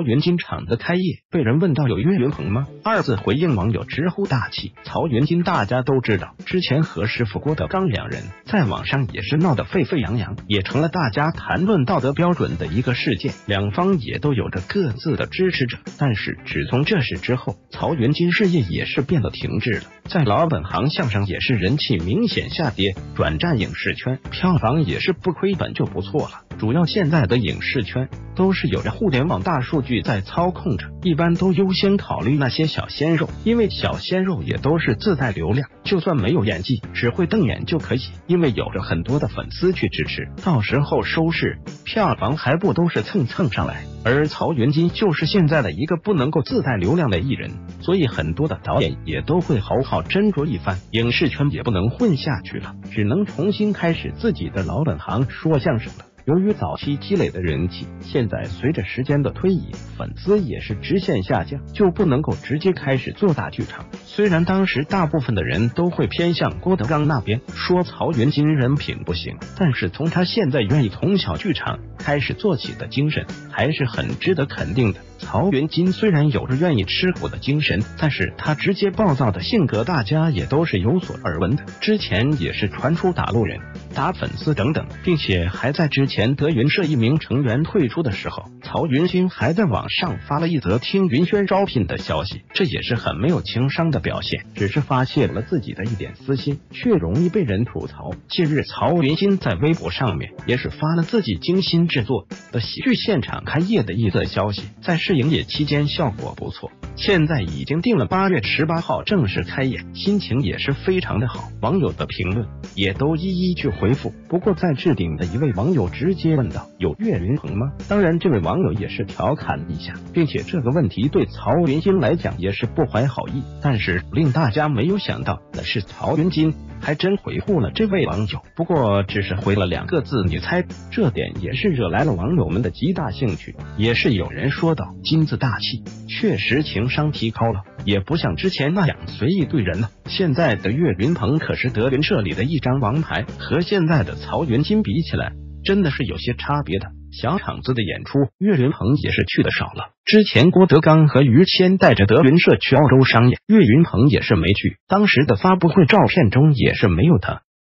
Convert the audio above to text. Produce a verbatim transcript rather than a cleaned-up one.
云金厂的开业，被人问到有岳云鹏吗？二字回应网友直呼大气。曹云金大家都知道，之前和师傅郭德纲两人在网上也是闹得沸沸扬扬，也成了大家谈论道德标准的一个事件，两方也都有着各自的支持者。但是只从这事之后，曹云金事业也是变得停滞了，在老本行相声也是人气明显下跌，转战影视圈，票房也是不亏本就不错了。主要现在的影视圈都是有着互联网大数据在操控着，一般都优先考虑那些小鲜肉，因为小鲜肉也都是自带流量，就算没有演技，只会瞪眼就可以，因为有着很多的粉丝去支持，到时候收视票房还不都是蹭蹭上来。而曹云金就是现在的一个不能够自带流量的艺人，所以很多的导演也都会好好斟酌一番，影视圈也不能混下去了，只能重新开始自己的老本行说相声了。由于早期积累的人气，现在随着时间的推移，粉丝也是直线下降，就不能够直接开始做大剧场。虽然当时大部分的人都会偏向郭德纲那边，说曹云金人品不行，但是从他现在愿意从小剧场开始做起的精神，还是很值得肯定的。曹云金虽然有着愿意吃苦的精神，但是他直接暴躁的性格大家也都是有所耳闻的，之前也是传出打路人、打粉丝等等，并且还在之前德云社一名成员退出的时候，曹云金还在网上发了一则听云轩招聘的消息，这也是很没有情商的表现，只是发泄了自己的一点私心，却容易被人吐槽。近日曹云金在微博上面也是发了自己精心制作的喜剧现场开业的一则消息，在试营业期间效果不错，现在已经定了八月十八号正式开业，心情也是非常的好，网友的评论也都一一去回复。不过在置顶的一位网友直接问道，有岳云鹏吗？当然这位网友也是调侃一下，并且这个问题对曹云金来讲也是不怀好意，但是令大家没有想到的是，曹云金还真回复了这位网友，不过只是回了两个字你猜，这点也是惹来了网友们的极大兴趣。也是有人说道，金字大气，确实情商提高了，也不像之前那样随意对人了。现在的岳云鹏可是德云社里的一张王牌，和现在的曹云金比起来真的是有些差别的。小场子的演出，岳云鹏也是去的少了。之前郭德纲和于谦带着德云社去澳洲商演，岳云鹏也是没去，当时的发布会照片中也是没有他。